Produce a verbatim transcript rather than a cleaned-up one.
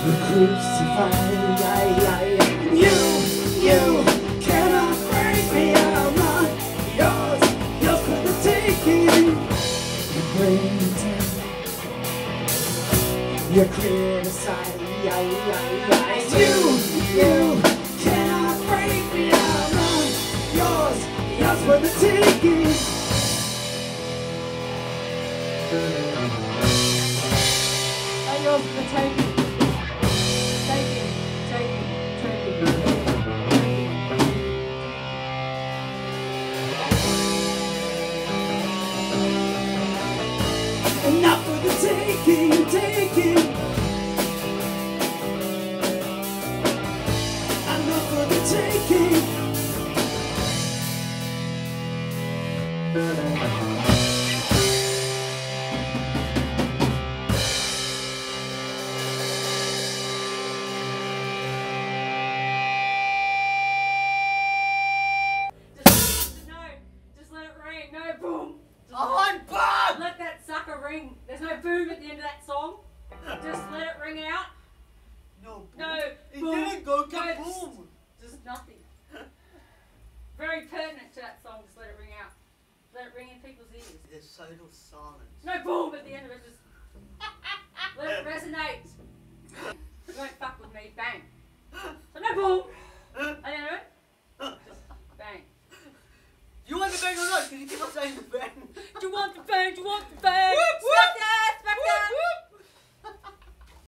crucified. You, you cannot break me. I'm not yours, yours for the taking. You bring me down. You criticize. You, you cannot break me. I'm not yours, yours for the taking. Are yours for the taking? Enough for the taking, taking. Enough for the taking. Just, no, just let it ring. No boom. Just On Bob! Let that sucker ring. There's no boom at the end of that song. Just let it ring out. No, No, it boom. didn't go No, kaboom. Just nothing. Very pertinent to that song. Just let it ring out. Let it ring in people's ears. There's total silence. No boom at the end of it. Just let it resonate. You won't fuck with me. Bang. So no boom. And then it. Just bang. You want the bang or not? Because you keep on saying the bang. Do you want the bang? Do you want the bang?